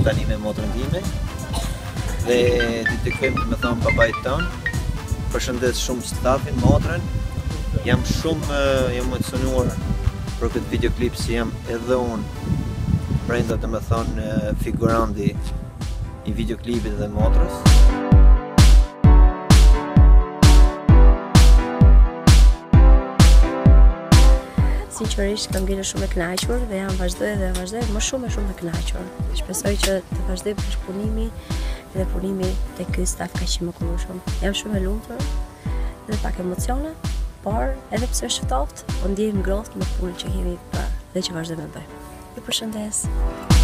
tani me motrën time. Dhe dedikojmë me thonë babait ton. Përshëndes shumë stafin, motrën. Jam shumë emocionuar për këtë videoklip si jam edhe unë brenda të me thonë figuranti i videoklipit dhe motrës. Sinqerisht kam ngelur shumë e kënaqur dhe jam vazhdoj më shumë e kënaqur. Shpresoj që të vazhdoj punimi dhe punimi tek ky staf kaq i mrekullueshëm. Jam shumë e lumtur dhe pak emocione, por edhe pse është ftohtë, po ndjej ngrohtë me punën që kemi bërë dhe që vazhdojmë të bëjmë. Ju përshëndes.